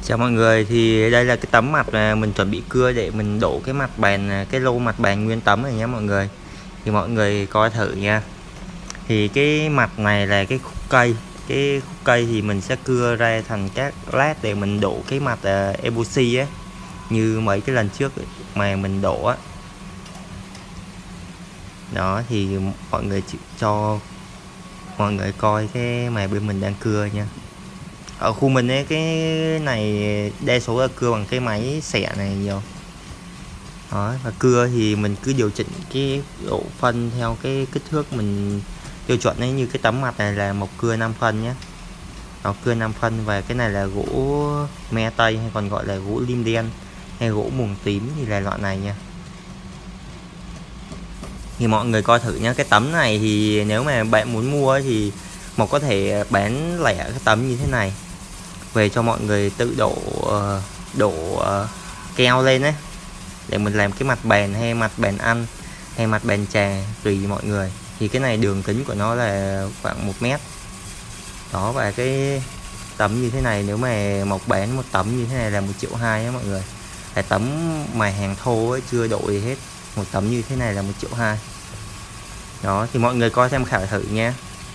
Chào mọi người, thì đây là cái tấm mặt mà mình chuẩn bị cưa để mình đổ cái mặt bàn, cái lô mặt bàn nguyên tấm này nhé mọi người. Thì mọi người coi thử nha. Thì cái mặt này là cái khúc cây, thì mình sẽ cưa ra thành các lát để mình đổ cái mặt epoxy á, như mấy cái lần trước mà mình đổ á. Đó thì mọi người cho mọi người coi cái mà bên mình đang cưa nha. Ở khu mình ấy, cái này đa số là cưa bằng cái máy xẻ này nhiều. Đó, và cưa thì mình cứ điều chỉnh cái độ phân theo cái kích thước mình tiêu chuẩn ấy. Như cái tấm mặt này là một cưa 5 phân nhé, nó cưa 5 phân. Và cái này là gỗ me tây hay còn gọi là gỗ lim đen hay gỗ muồng tím thì là loại này nha. Thì mọi người coi thử nhé. Cái tấm này thì nếu mà bạn muốn mua thì Mộc có thể bán lẻ cái tấm như thế này về cho mọi người tự đổ keo lên đấy, để mình làm cái mặt bàn hay mặt bàn ăn hay mặt bàn trà tùy mọi người. Thì cái này đường kính của nó là khoảng 1 mét đó. Và cái tấm như thế này nếu mà Mộc bán một tấm như thế này là 1,2 triệu á mọi người, là tấm mà hàng thô ấy, chưa độ gì hết. Một tấm như thế này là 1,2 triệu. Đó thì mọi người coi tham khảo thử nha.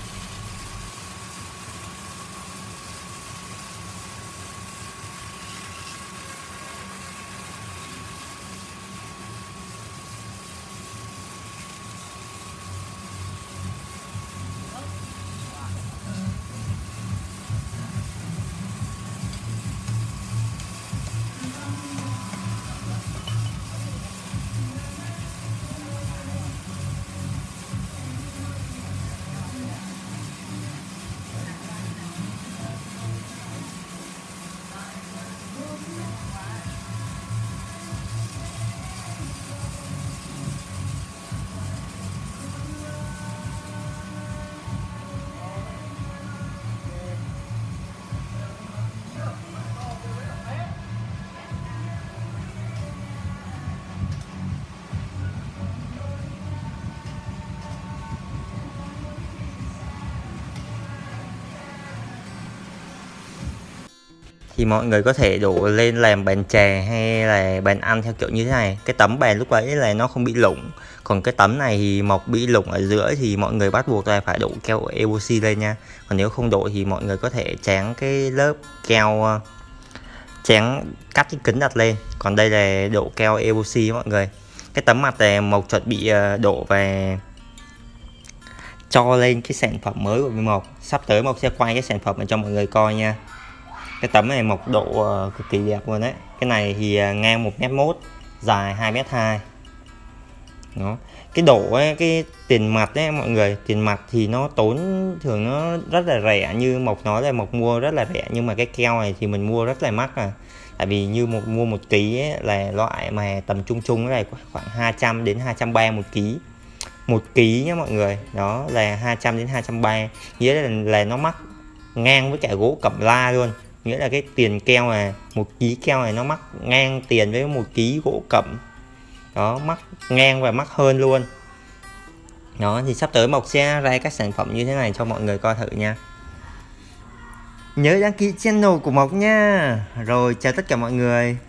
Thì mọi người có thể đổ lên làm bàn chè hay là bàn ăn theo kiểu như thế này. Cái tấm bàn lúc ấy là nó không bị lủng, còn cái tấm này thì Mộc bị lủng ở giữa thì mọi người bắt buộc là phải đổ keo epoxy lên nha. Còn nếu không đổ thì mọi người có thể tráng cái lớp keo, tráng cắt cái kính đặt lên. Còn đây là đổ keo epoxy mọi người. Cái tấm mặt này Mộc chuẩn bị đổ về cho lên cái sản phẩm mới của Mộc. Sắp tới Mộc sẽ quay cái sản phẩm này cho mọi người coi nha. Cái tấm này Mộc độ cực kỳ đẹp luôn đấy. Cái này thì ngang 1,1 m, dài 2,2 m. Đó. Cái đổ ấy, cái tiền mặt đấy mọi người, tiền mặt thì nó tốn, thường nó rất là rẻ. Như Mộc nói là Mộc mua rất là rẻ, nhưng mà cái keo này thì mình mua rất là mắc à. Tại vì như mua 1 kg ấy, là loại mà tầm trung trung này khoảng 200 đến 230 1 kg. 1 kg nhé mọi người. Đó là 200 đến 230, nghĩa là nó mắc ngang với cả gỗ cẩm la luôn. Nghĩa là cái tiền keo này, 1 kg keo này nó mắc ngang tiền với 1 kg gỗ cẩm. Đó, mắc ngang và mắc hơn luôn. Đó thì sắp tới Mộc sẽ ra các sản phẩm như thế này cho mọi người coi thử nha. Nhớ đăng ký channel của Mộc nha. Rồi chào tất cả mọi người.